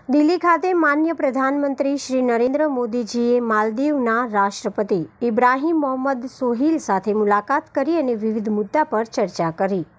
દિલ્હી ખાતે માન્ય પ્રધાનમંત્રી શ્રી નરેન્દ્ર મોદીજીએ માલદીવના રાષ્ટ્રપતિ ઇબ્રાહિમ મોહમ્મદ સોહિલ સાથે મુલાકાત કરી અને વિવિધ મુદ્દા પર ચર્ચા કરી।